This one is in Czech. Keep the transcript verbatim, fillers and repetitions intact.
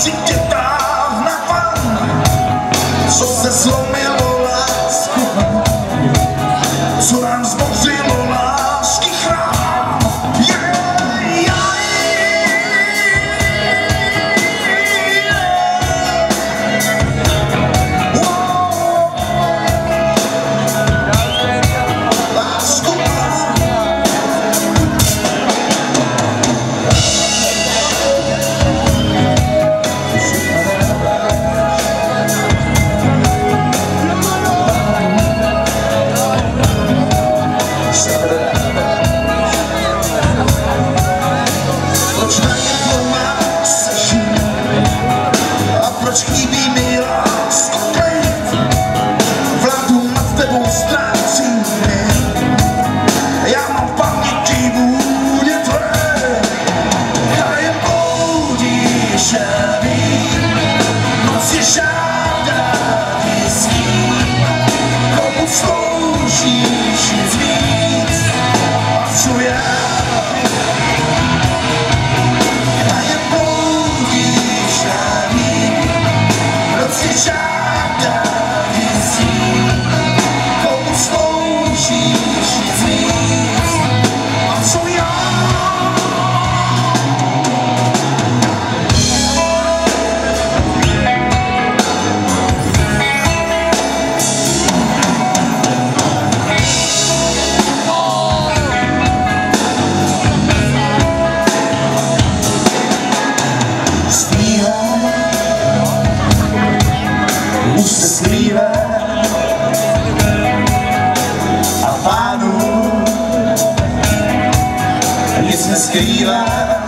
si tě ptám na pan, co se zlomilo lásku, co nám zbořilo lásky chrám. Yeah, yeah, yeah. Wow. Lásku mám. Proč chybí mi lásko klid, vládu nad tebou ztrácím mě. Já mám v paměti vůně tvé, já jen bloudíš a vím, noc je žádná vysní, komu sloužíš nic víc, a co já? Žádná vizí, komu sloužíš nic víc, a co já? Už se skrývá a pánu nic neskrývá.